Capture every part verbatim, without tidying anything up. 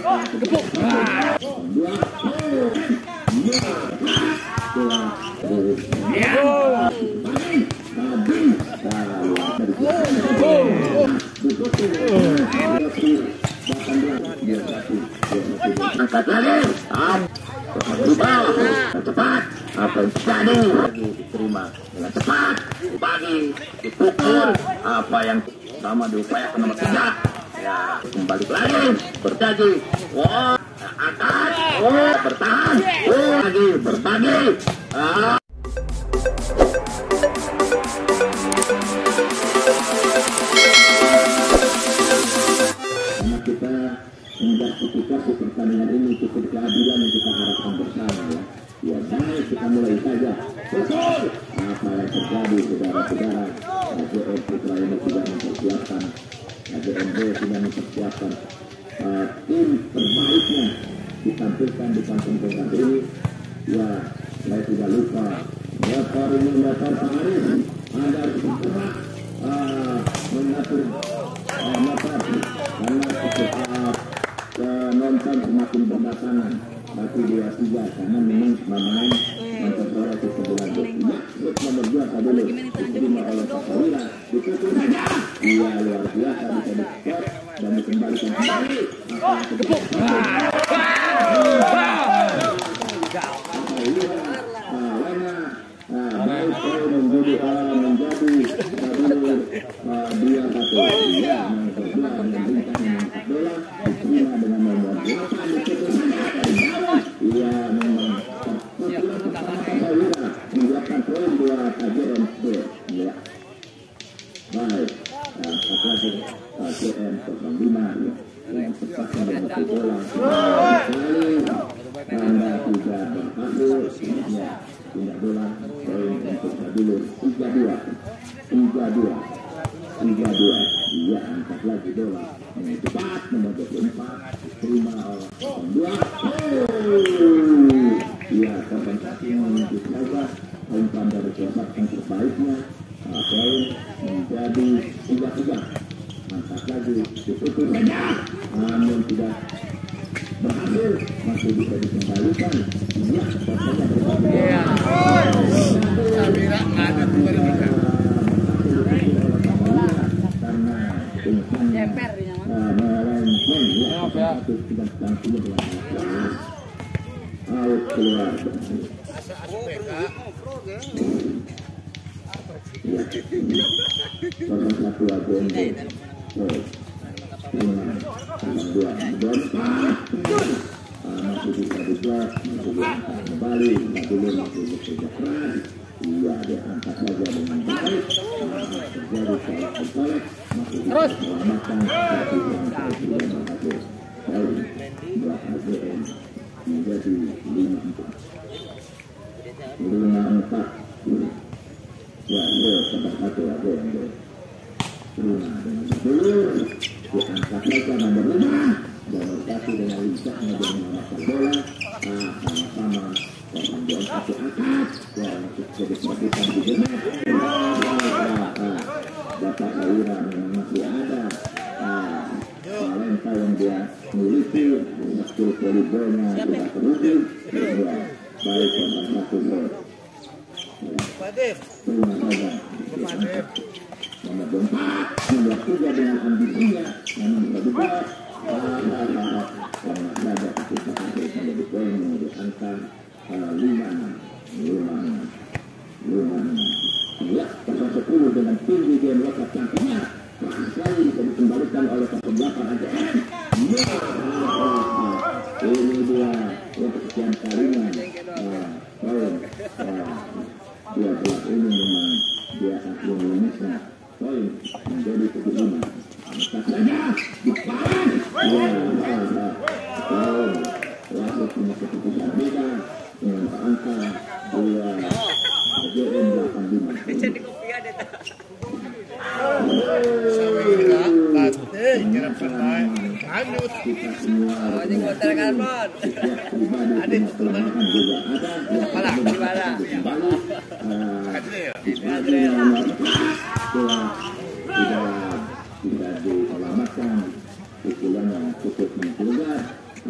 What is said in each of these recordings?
Angkat lagi, cepat, cepat, apa yang terjadi? Diterima dengan cepat, dibagi, dipukul, apa yang sama diupayakan nomor tiga, ya kembali lagi, bertaji, wah, angkat, oh bertahan, oh lagi berbagi. Ah. Kita mengidentifikasi pertandingan ini cukup keadilan yang kita harapkan bersama ya. Ya baik, kita mulai saja. Betul. Apa yang terjadi saudara-saudara? A J M Putra ini sudah mempersiapkan, A J M B sudah mempersiapkan uh, tim terbaiknya ditampilkan di kampung Tengah ini. Ya, saya tidak lupa. Motor ini motor Pak Arif agar segera uh, mengatur uh, motor karena setiap penonton semakin berdatangan. Tapi dia tiga karena memang pemain memperoleh kesebulan ya, nomor dua tadi diterima oleh Pasawira ditutup saja. Iya luar biasa bisa di-stop dan dikembalikan kembali. Baik saya menjadi menjadi dia satu ya berdua memerintah mengangkat bola diterima dengan nomor delapan ditutup saja. Iya memang Pasawira menyiapkan poin buat A J M B ya. Baik, empat lagi A J M nol lima ya. Yang terpaksa menghenti bola sekali Anda tidak berhasil ya. Pindah bola poin untuk Jadulur tiga dua tiga dua tiga dua. Iya angkat lagi bola yang cepat nomor dua puluh empat terima oleh dua. Iya kompensasi menuju saja umpan dari Joseph yang terbaiknya poin menjadi tiga tiga. Angkat lagi ditutup saja namun tidak berhasil, masih bisa dikembalikan. Iya saja berbeda. Sabira nggak ada karena umpan melenceng ya itu tidak langsung berlaku out keluar. Ya, nomor satu A J M B. Lima, dua, dua, masih bisa dibuat, masih diangkat kembali, masih masih bekerja keras. Iya dia angkat saja dengan baik. Terjadi salah tercolek, masih bisa selamatkan, tapi yang tidak berhasil. Poin buat A J M menjadi lima empat. Lima empat. Ya, dia tambah satu A J M B. Lima dengan sepuluh. Diangkat saja nomor lima dan berkasih dengan lincahnya dengan mengamankan bola. Ah, sama-sama korban bola satu angkat ya masih bisa diperhatikan di jenis. Bapak Awira memang masih ada talenta yang dia miliki, skill volleyballnya sudah teruji. Ya, baik korban satu gol. Terima saja. Nomor empat, nomor tiga dengan ambisinya, namun berbuka, karena saja ketika hasil menjadi poin menjadi angka lima enam, lima enam, lima enam. Ya, pasal sepuluh dengan tinggi dia melekat cantiknya, masih sekali bisa dikembalikan oleh pasal delapan A J M. Ini dia untuk sekian kalinya poin. Dia belah ini memang dia akan menemukan poin menjadi tujuh lima. Angkat saja dipakai. Ya, ya, poin. Wasit punya keputusan beda dengan angka dua A J M delapan lima. Jadi kopi ada tak? Sawira, batik, kira pernah. Anut. Oh, ini kotor karbon. Ada tutupan juga ada. Malah, gimana? Tidak tidak diselamatkan, pukulan yang cukup menggelegar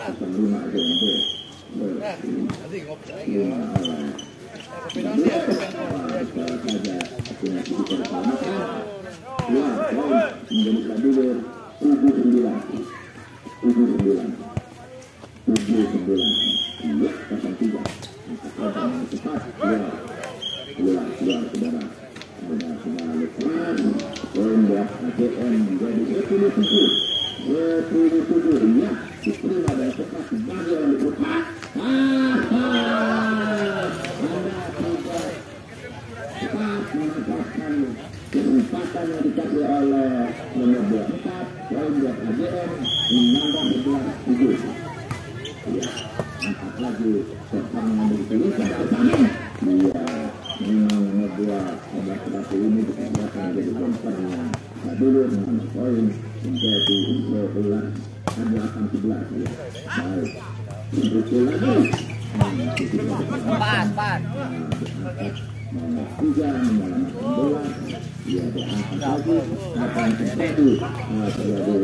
penerima A J M B. Nanti ngopi. Saja punya sedikit keselamatan. Ya, menjadi kader tujuh sembilan, tujuh sembilan, tujuh sembilan, dua kosong tiga. Angkat yang cepat, dua, dua, dua, saudara. Saudara, saudara lepas. Poin buat A J M menjadi sepuluh tujuh, sepuluh tujuh. Ya, diterima dan cepat sebagai yang diputar. Mendapatkan kesempatan yang dikasih oleh nomor dua puluh empat poin buat A J M menambah sebelas tujuh. Ya, angkat lagi serta mengambil tulisan pertama. Iya, memang nomor dua nomor satu ini dikatakan menjadi bumpernya. Nah dulu dengan poin menjadi sebelas delapan sebelas. Ya, baik. Berikut lagi. Empat, empat. Nomor tiga menyelamatkan bola. Ia diangkat lagi. Akan terjadi terjadi.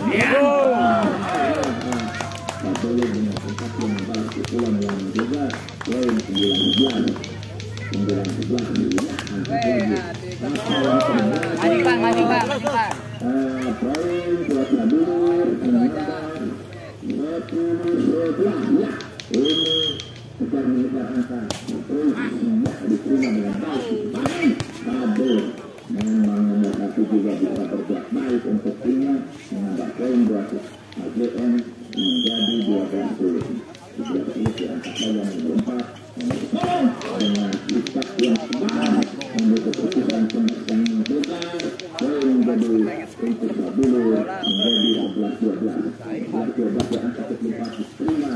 Tak boleh dengan tempat yang membalas pukulan yang juga. Poin sembilan belas, sembilan belas angkat lagi. Mari bang, mari bang, mari bang. Poin buat Nadur menambah dua puluh sebelas. Ya, ini kejar mengejar angka. Terus tidak diterima dengan baik. Nadur memang nomor satu juga bisa berbuat baik untuk timnya menambah poin buat A J M menjadi dua belas puluh. Tiga puluh diangkat saja nomor empat dengan sikap yang semangat mengambil keputusan yang besar. Poin menjadi untuk Sabulu menjadi dua belas dua belas. dua belas dua belas diangkat ke tempat diterima.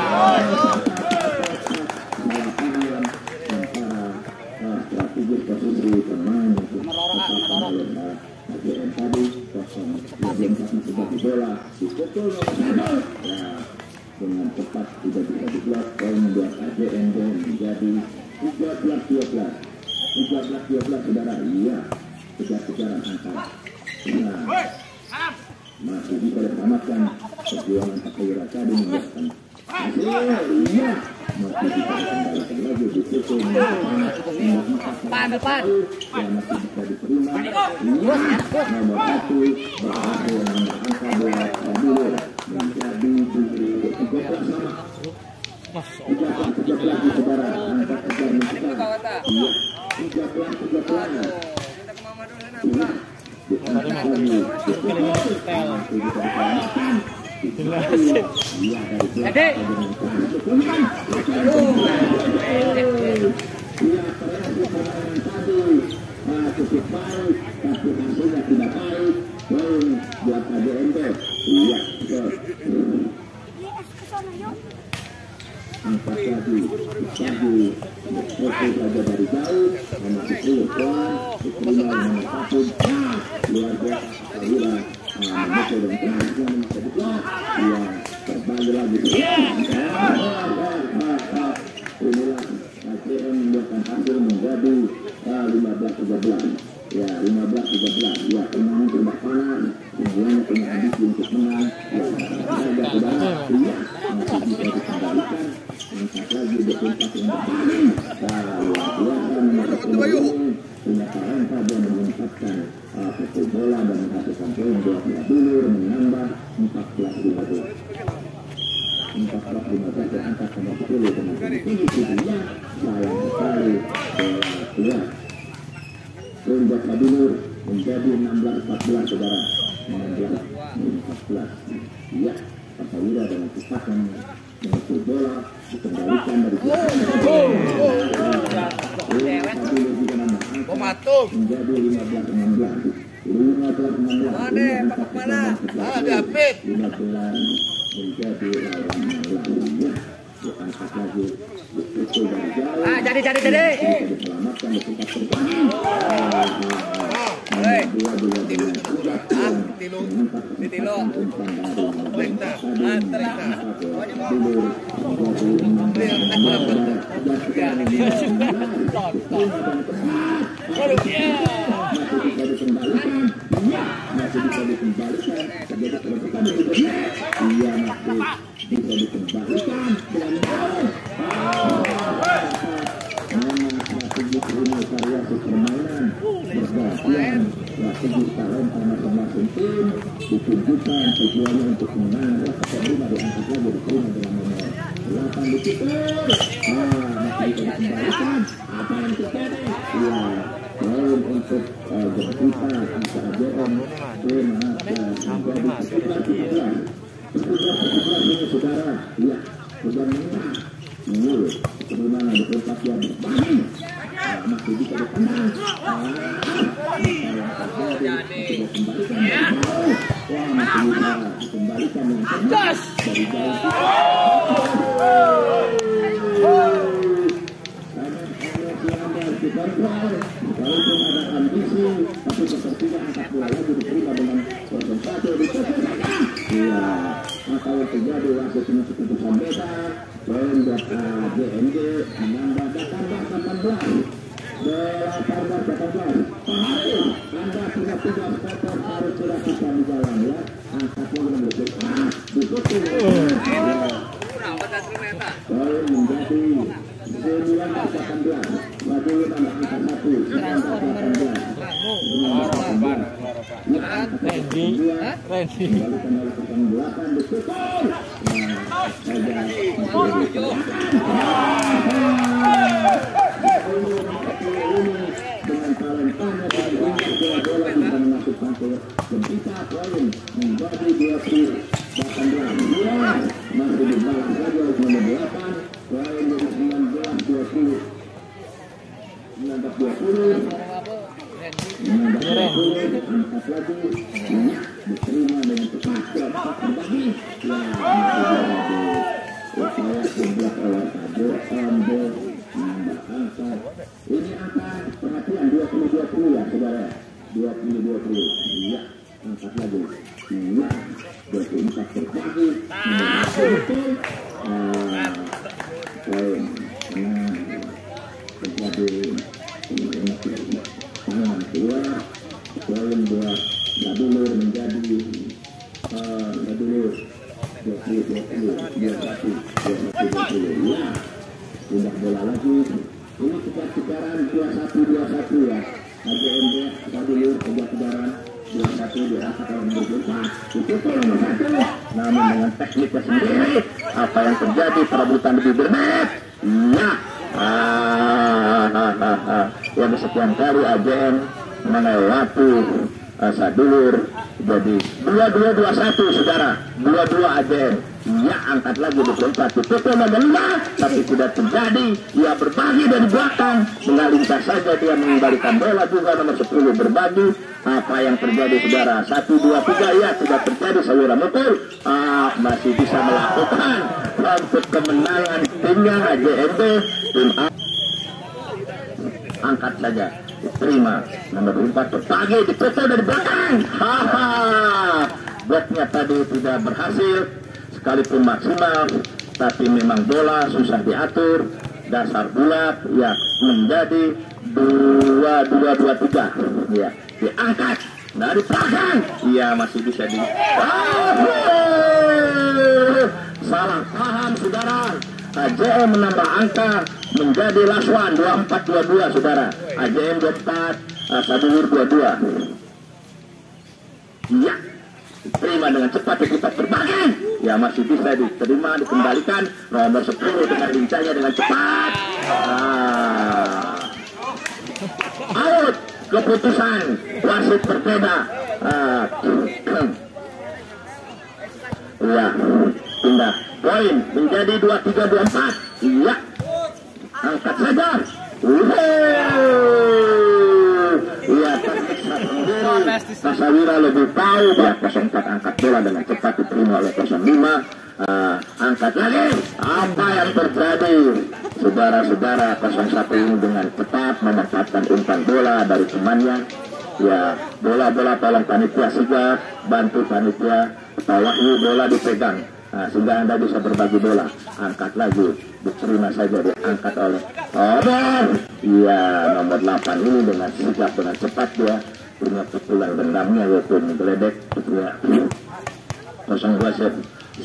Strategis posisi pemain untuk A J M tadi kosong dua belas masih bagi bola dipukul nomor ya dengan cepat tidak bisa diblok. Poin membuat A J M menjadi tiga belas dua belas, tiga belas dua belas saudara. Iya, kejar-kejaran angka. Nah, masih bisa diselamatkan perjuangan Takawira tadi membuatkan hasil. Iya, masih bisa kembalikan lagi dipukul Depan, depan. yang masih bisa diterima. Iya, nomor satu berhasil mengangkat bola dulu menjadi tiga belas nama. tiga belas tiga belas saudara, angkat kejar mencetak. Iya, tiga belas tiga belas. Iya, diangkat lagi dipukul masih bisa diselamatkan. Iya, dari belakang iya, kreasi permainan tadi cukup baik, tapi hasilnya tidak baik. Poin buat A J M. Iya, betul. Angkat lagi, lagi fokus saja dari jauh, nomor sepuluh poin, diterima nomor satu. Nah, luar biasa, Takawira memukul dan kemasnya memakai diblok. Iya, terbalik lagi. Inilah A J M membuatkan hasil menjadi lima belas tiga belas. Ya, lima belas tiga belas. Ya, pemain tidak panas, semuanya punya ambisi untuk menang. Ya, saja saudara. Iya, masih bisa dikembalikan. Angkat lagi bertempat yang berbalik. Nah, luar biasa nomor sepuluh ini punya talenta dan menempatkan pukul bola dan menghasilkan poin buat Nadur menambah empat belas lima belas. empat belas lima belas diangkat nomor sepuluh dengan ini kuncinya sayang sekali bola keluar. Poin buat Nadur menjadi enam belas empat belas saudara, enam belas empat belas. Iya, Takawira dengan cepat yang memukul bola dikembalikan dari belakang. Nadur juga nambah angka menjadi lima belas enam belas. lima belas enam belas. Mana, Pak mana? Ah, David. lima belas menjadi lawan lawannya. Diangkat lagi dipukul dari jauh. Ah, jadi jadi jadi. Diselamatkan di tempat pertahanan. Boleh. Dua dua dua. Ah, tilo. Tilo. Perintah. Ah, perintah. Dulu masih bisa dikembalikan. Masih bisa dikembalikan. Terjadi kerebutan. Iya, masih bisa dikembalikan dengan strategi ini variasi permainan bergantian strategi talenta masing-masing tim ditunjukkan tujuannya untuk menang. Terima diangkat lagi diterima dengan nomor delapan di situ. Nah, masih bisa dikembalikan. Apa yang terjadi? Ya, poin untuk berputar antara J M dan menjadi sekitar tiga belas. Sekitar ini saudara, ya sudah menang. Ini bagaimana di tempat yang berbagi masih bisa ditendang. Wah, masih bisa dikembalikan dengan cerdas dari walaupun ada ambisi, tapi sepertinya angkat bola lagi diterima dengan konsentrasi di posisi. Iya, maka yang terjadi wasit ini keputusan beda. Poin buat J M G menambah delapan belas delapan belas. delapan belas delapan belas. Pak Haris, Anda punya tugas kotor harus sudah bisa di jalan ya. Angkat bola dengan betul. Ah, ditutup. Poin menjadi sembilan belas delapan belas. Lagi tambah angka satu. sembilan belas delapan belas. Randy, Randy. delapan ditutup. Dengan talentanya dan bola bisa memasukkan ke kita poin menjadi dua puluh delapan belas. Masih dibalas lagi oleh nomor delapan. Poin menjadi sembilan belas dua puluh. sembilan belas dua puluh. sembilan belas dua puluh. Angkat lagi. Diterima dengan cepat. Cepat berbagi. Ya, upaya sebelah oleh J M B menambah angka. Ini angka perhatian dua puluh dua puluh ya saudara. dua puluh dua puluh. Iya, angkat lagi. Iya, dua puluh empat berbagi. Betul. Poin. Nah, terjadi tangan keluar. Poin buat Gadulur menjadi Gadulur dua puluh dua puluh dua satu dua puluh. Ya, pindah bola lagi. Ini kejar-kejaran dua satu dua satu ya. J M B Gadulur kejar-kejaran dua satu dua satu kalau menurut itu tuh nomor satu. Namun dengan tekniknya sendiri, apa yang terjadi perebutan lebih bermain. Ya, ah, ah, ah, ah. Yang sekian kali A J M melewati Sadulur. Jadi dua dua dua satu saudara, dua dua A J M. Ya, angkat lagi di tempat tutup nomor lima, tapi tidak terjadi. Ia berbagi dari belakang, mengalihkan saja dia mengembalikan bola juga nomor sepuluh berbagi. Apa yang terjadi saudara? Satu dua tiga ya tidak terjadi saudara betul. Ah, masih bisa melakukan untuk kemenangan timnya A J M B. Tim A angkat saja. Terima nomor empat berbagi ditutup dari belakang. Haha, bloknya tadi tidak berhasil sekalipun maksimal, tapi memang bola susah diatur. Dasar bulat ya menjadi dua dua dua tiga ya, diangkat dari belakang. Iya, masih bisa di oh, salah paham saudara. A J M menambah angka menjadi Laswan dua empat dua dua saudara. A J M dua empat, Sadulur dua dua. Ya, terima dengan cepat kita berbagi. Ya, masih bisa diterima dikembalikan nomor sepuluh dengan lincahnya dengan cepat. Ah. Out, keputusan wasit berbeda. Ah. Ya, pindah poin menjadi dua tiga dua empat. Iya, angkat saja. Iya, Kasawira lebih tahu ya. nol empat angkat bola dengan cepat diterima oleh nol lima. Uh, angkat lagi. Apa yang terjadi saudara-saudara? nol satu ini dengan cepat memanfaatkan umpan bola dari temannya. Ya, bola-bola tolong panitia juga, bantu panitia. Pak Wahyu bola dipegang. Nah, sehingga Anda bisa berbagi bola. Angkat lagi, diterima saja, diangkat oleh nomor. Iya, nomor delapan ini dengan sigap dengan cepat dia punya pukulan dendamnya yaitu menggeledek. Ya, nol dua set.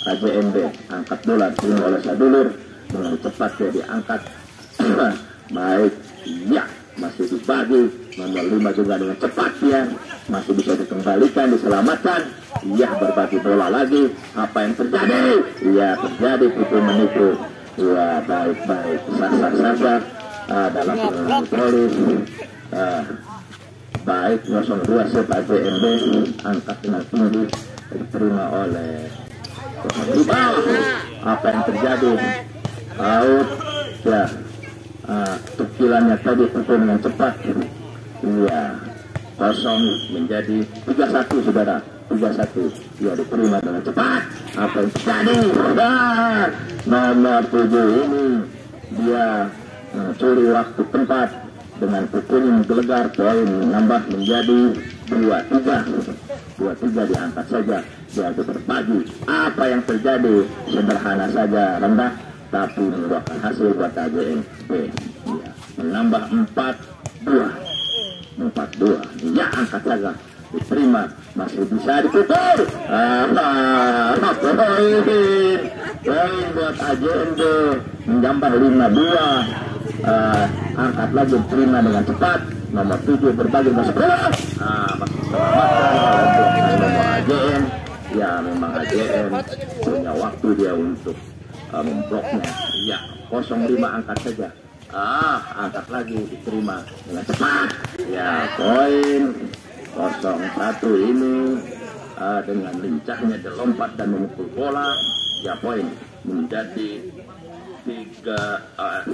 A J M B angkat bola terima oleh Sadulur dengan cepat dia diangkat. Baik, ya masih dibagi nomor lima juga dengan cepat ya, masih bisa dikembalikan, diselamatkan. Ya berbagi bola lagi. Apa yang terjadi? Ya terjadi tipu menipu. Ya baik-baik sah-sah saja uh, dalam penanganan polis. Uh, baik nol dua set A J M B angkat dengan tinggi diterima oleh Ribal. Apa yang terjadi? Out ya. Uh, tukilannya tadi pukul dengan cepat. Iya, kosong menjadi tiga satu saudara, tiga satu. Ya diterima dengan cepat. Apa yang terjadi? Dan nomor tujuh ini dia mencuri waktu tempat dengan pukulnya menggelegar, poin menambah menjadi dua tiga. dua tiga diangkat saja, dia berbagi. Apa yang terjadi? Sederhana saja, rendah tapi membuahkan hasil buat A J M B. Ya, menambah empat dua. empat dua. Ya angkat saja. Diterima. Masih bisa dipukul. Ah, poin. Poin buat A J M B. Menambah lima dua. Uh, angkat lagi diterima dengan cepat. Nomor tujuh berbagi dengan sepuluh. Ah, masih selamatkan nomor A J M. Ya memang A J M punya waktu dia untuk Uh, membloknya. Ya, nol lima angkat saja. Ah, angkat lagi diterima dengan cepat. Ya, poin nol satu ini uh, dengan lincahnya dia lompat dan memukul bola. Ya, poin menjadi tiga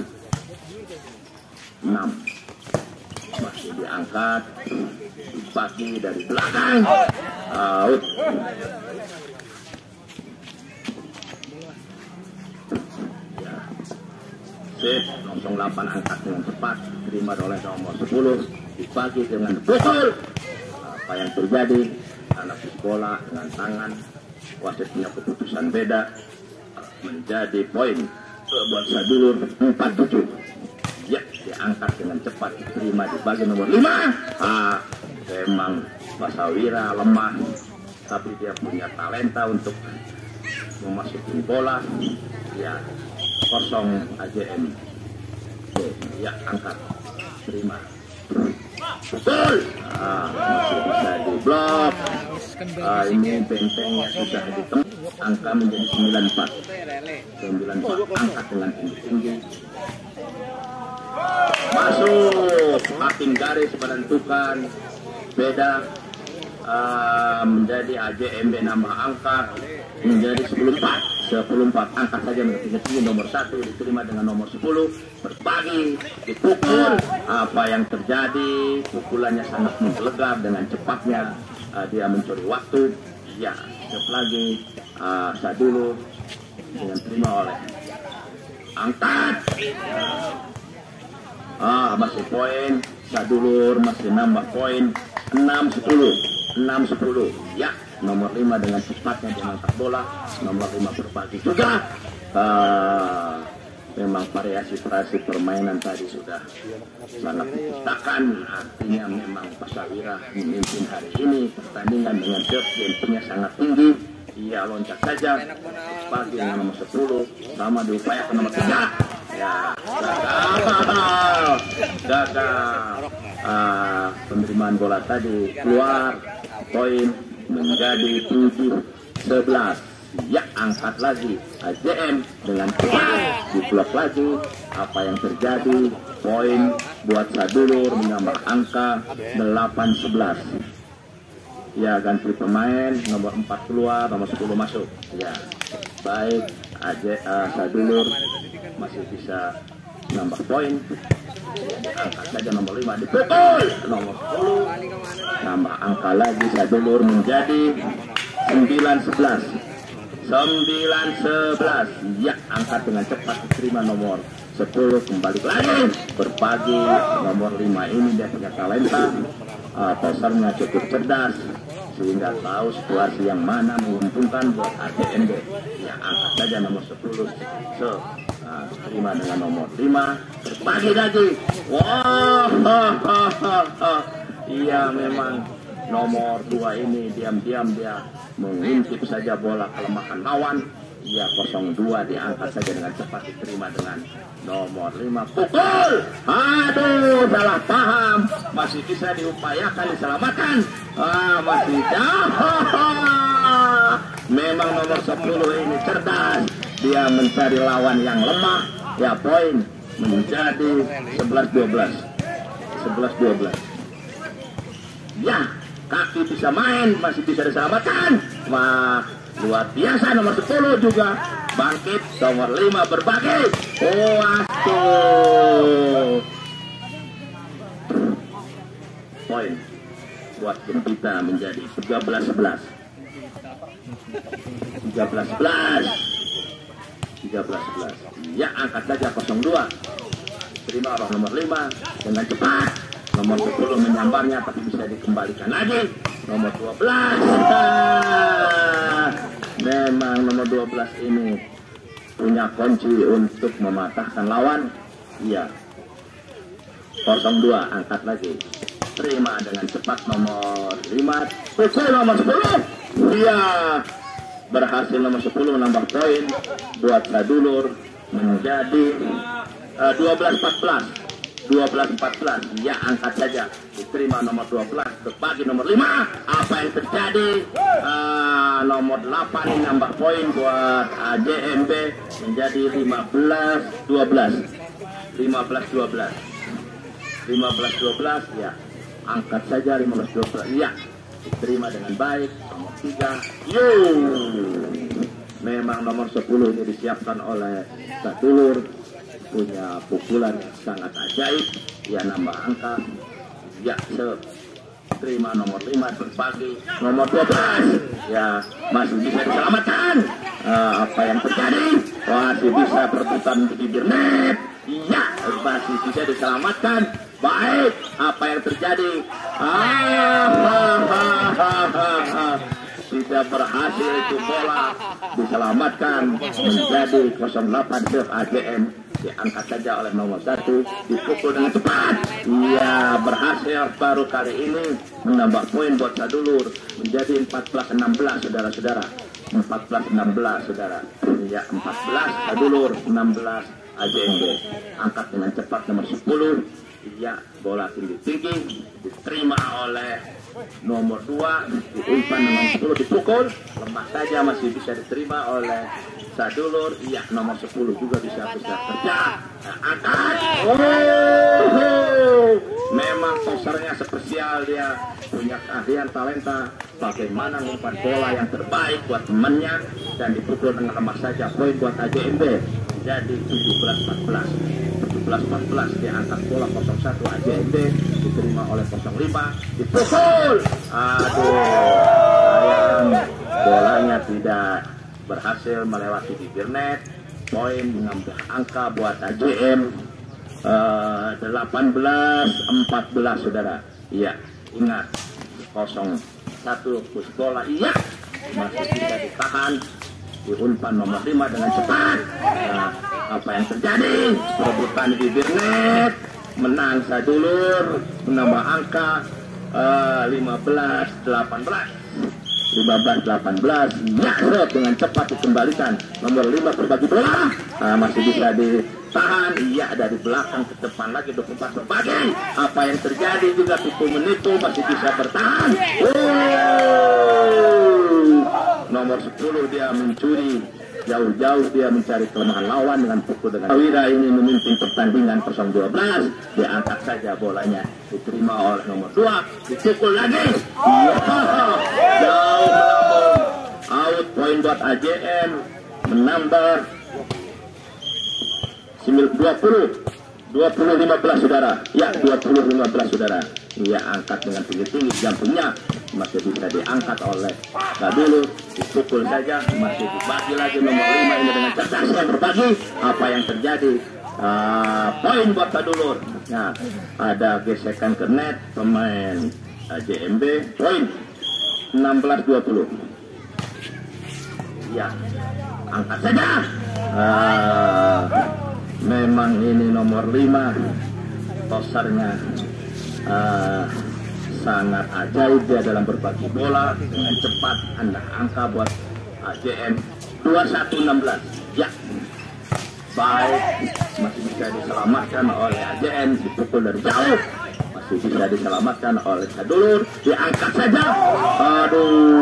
enam. Masih diangkat, dibagi dari belakang. Out. Sip, nol delapan angkat dengan cepat, diterima oleh nomor sepuluh, dibagi dengan pukul. Apa yang terjadi? Anak bola dengan tangan, wasit punya keputusan beda, menjadi poin buat Sadulur empat tujuh. Ya, diangkat dengan cepat, diterima dibagi nomor lima. Ah, memang Pasawira lemah, tapi dia punya talenta untuk memasuki bola. Ya, kosong A J M B. Ya angkat terima betul. Ah, masih bisa diblok. Ah, ini bentengnya sudah ditembus. Angka menjadi sembilan empat. sembilan empat angkat dengan tinggi-tinggi. Masuk makin garis menentukan beda. Uh, menjadi A J M B nambah angka menjadi sepuluh empat. sepuluh empat angkat saja menjadi tinggi nomor satu diterima dengan nomor sepuluh, berbagi dipukul. Apa yang terjadi? Pukulannya sangat menggelegar dengan cepatnya. Uh, dia mencuri waktu. Ya, cepat lagi uh, Sadulur dengan terima oleh angkat. Ah, masih poin. Sadulur masih nambah poin enam sepuluh. enam sepuluh. Ya, nomor lima dengan cepatnya dia mengangkat bola. Nomor lima berbagi juga. Uh, memang variasi-variasi permainan tadi sudah sangat dipustakan. Artinya memang Pasawira memimpin hari ini pertandingan dengan third game-nya sangat tinggi. Ia loncat saja pagi dengan nomor sepuluh, sama diupayakan nomor tiga. Ya, gagal. Gagal. Uh, penerimaan bola tadi keluar. Poin menjadi tujuh sebelas. Ya, angkat lagi A J M dengan cepat diblok lagi. Apa yang terjadi? Poin buat Sadulur menambah angka delapan sebelas. Ya, ganti pemain, nomor empat keluar, nomor sepuluh masuk. Ya, baik. A J uh, Sadulur masih bisa nambah poin. Angkat saja nomor lima dipukul nomor sepuluh, nambah angka lagi Sadulur menjadi sembilan sebelas. sembilan sebelas. Ya, angkat dengan cepat diterima nomor sepuluh, kembali lagi berbagi. Nomor lima ini dia punya talenta, uh, tosernya cukup cerdas sehingga tahu situasi yang mana menguntungkan buat A J M B. Ya, angkat saja nomor sepuluh. So, nah, terima dengan nomor lima, berbagi lagi. Wah, wow. Iya, memang nomor dua ini diam-diam dia mengintip saja bola kelemahan lawan. Ya, nol dua diangkat saja dengan cepat, diterima dengan nomor lima. Pukul. Aduh, salah paham. Masih bisa diupayakan, diselamatkan. Ah, masih jauh. Memang nomor sepuluh ini cerdas. Dia mencari lawan yang lemah. Ya, poin menjadi sebelas dua belas. sebelas dua belas. Ya, kaki bisa main, masih bisa diselamatkan. Wah, luar biasa nomor sepuluh juga bangkit. Nomor lima berbagi. Oh, aduh. Poin buat kita menjadi tiga belas sebelas. tiga belas sebelas. tiga belas sebelas. Ya, angkat saja nol dua. Terima oleh nomor lima dengan cepat. Nomor sepuluh menyambarnya tapi bisa dikembalikan lagi. Nomor dua belas. Ah, memang nomor dua belas ini punya kunci untuk mematahkan lawan. Iya. nol dua angkat lagi. Terima dengan cepat nomor lima. Pukul nomor sepuluh. Iya. Berhasil nomor sepuluh menambah poin buat Sadulur menjadi uh, dua belas empat belas. dua belas empat belas. Ya, angkat saja. Diterima nomor dua belas berbagi nomor lima. Apa yang terjadi? Uh, nomor delapan ini nambah poin buat A J M B menjadi lima belas dua belas. lima belas dua belas. lima belas dua belas. Ya, angkat saja lima belas dua belas. Ya, diterima dengan baik. Nomor tiga. Yo. Memang nomor sepuluh ini disiapkan oleh Sadulur, punya pukulan yang sangat ajaib. Ya, nambah angka. Ya, terima nomor lima berbagi nomor dua belas. Ya, masih bisa diselamatkan. Uh, apa yang terjadi? Masih bisa perebutan di bibir net. Ya, masih bisa diselamatkan. Baik, apa yang terjadi? Ah, ah, ah, ah, ah, ah. Tidak berhasil itu bola diselamatkan menjadi nol delapan serve A J M. Diangkat saja oleh nomor satu, dipukul dengan cepat. Iya, berhasil baru kali ini menambah poin buat Sadulur menjadi empat belas enam belas, saudara-saudara. empat belas enam belas, saudara. Ya, empat belas Sadulur, enam belas A J M B. Angkat dengan cepat nomor sepuluh. Iya, bola tinggi-tinggi diterima oleh nomor dua, diumpan nomor sepuluh, dipukul lemah saja, masih bisa diterima oleh Sadulur. Iya, nomor sepuluh juga bisa bisa kerja. Nah, angkat. Oh, memang posernya spesial, dia punya keahlian talenta bagaimana mengumpan bola yang terbaik buat temannya dan dipukul dengan lemah saja. Poin buat A J M B jadi tujuh belas empat belas. tujuh belas empat belas. Dia angkat bola nol satu A J M B, diterima oleh nol lima, dipukul. Aduh, sayang bolanya tidak berhasil melewati bibir net. Poin menambah angka buat A J M uh, delapan belas empat belas, saudara. Iya, ingat nol satu push bola. Iya, masih bisa ditahan. Diumpan nomor lima dengan cepat. Nah, apa yang terjadi? Perebutan bibir net. Menang Sadulur, menambah angka uh, lima belas delapan belas. lima belas delapan belas. Ya, dengan cepat dikembalikan. Nomor lima berbagi bola. Nah, masih bisa ditahan. Iya, dari belakang ke depan lagi dua puluh empat berbagi. Apa yang terjadi juga tipu menipu, masih bisa bertahan. Oh, nomor sepuluh dia mencuri. Jauh-jauh dia mencari kelemahan lawan dengan pukul dengan Wira ini memimpin pertandingan nol dua belas. Diangkat saja bolanya, diterima oleh nomor dua, dipukul lagi. Ya, jauh melambung. Out, poin buat A J M menambah dua puluh dua puluh lima belas, saudara. Ya, dua puluh lima belas, saudara. Ia angkat dengan tinggi-tinggi, jantungnya masih bisa diangkat oleh Sadulur, dipukul saja, masih dibagi lagi nomor lima ini dengan cerdas yang berbagi. Apa yang terjadi? Uh, poin buat Sadulur. Nah, ada gesekan ke net pemain A J M B. Poin enam belas dua puluh. Ya, angkat saja. Uh, memang ini nomor lima, tosernya Uh, sangat ajaib dia dalam berbagi bola dengan cepat. Anda angka buat A J M dua puluh satu enam belas. Ya, baik, masih bisa diselamatkan oleh A J M, dipukul dari jauh, masih bisa diselamatkan oleh Sadulur, diangkat saja. Aduh,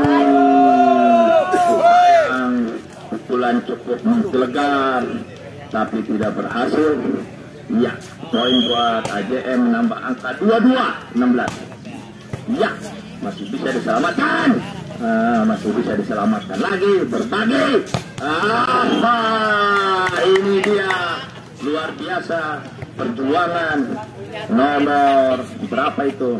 sayang, pukulan cukup menggelegar tapi tidak berhasil. Ya, poin buat A J M menambah angka dua puluh dua enam belas. Ya, masih bisa diselamatkan. Ah, masih bisa diselamatkan lagi, berbagi. Ah, ini dia luar biasa perjuangan nomor berapa itu?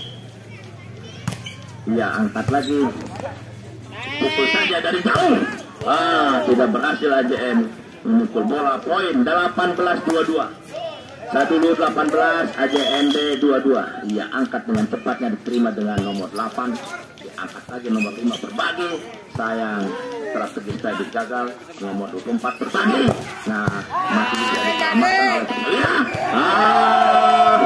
Ya, angkat lagi, pukul saja dari jauh. Ah, tidak berhasil. A J M memukul bola. Poin delapan belas dua puluh dua. Satu dua delapan belas, A J M B dua puluh dua. Ia angkat dengan cepatnya, diterima dengan nomor delapan. Diangkat lagi nomor lima, berbagi. Sayang, strategi saya digagal. Nomor dua puluh empat berbagi. Nah, masih bisa diselamatkan oleh ya. Ah,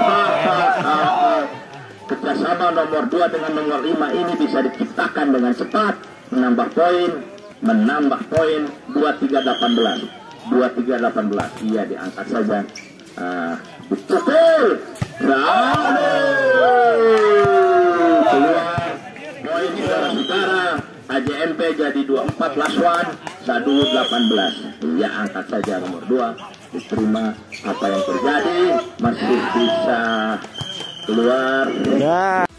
kerjasama nomor dua dengan nomor lima ini bisa diciptakan dengan cepat, menambah poin, menambah poin. Dua tiga delapan belas, dua tiga delapan belas. Iya, diangkat saja. Uh, betul, bravo, keluar poin saudara-saudara. A J M P jadi dua puluh empat Laswan, satu delapan belas. Ya, angkat saja nomor dua, diterima. Apa yang terjadi, masih bisa keluar.